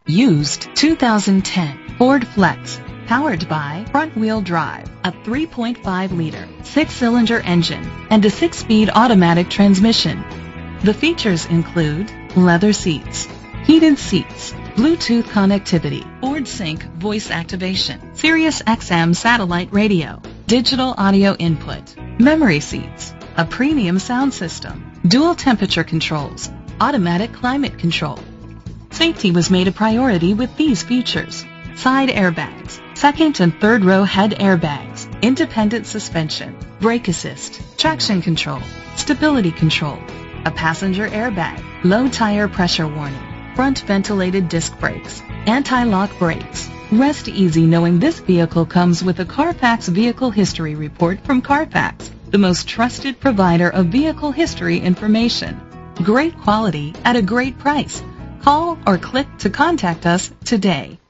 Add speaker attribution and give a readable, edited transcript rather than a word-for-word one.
Speaker 1: Used 2010 Ford Flex, powered by front-wheel drive, a 3.5-liter, 6-cylinder engine, and a 6-speed automatic transmission. The features include leather seats, heated seats, Bluetooth connectivity, Ford Sync voice activation, Sirius XM satellite radio, digital audio input, memory seats, a premium sound system, dual temperature controls, automatic climate control. Safety was made a priority with these features: side airbags, second and third row head airbags, independent suspension, brake assist, traction control, stability control, a passenger airbag, low tire pressure warning, front ventilated disc brakes, anti-lock brakes. Rest easy knowing this vehicle comes with a Carfax Vehicle History Report from Carfax, the most trusted provider of vehicle history information. Great quality at a great price. Call or click to contact us today.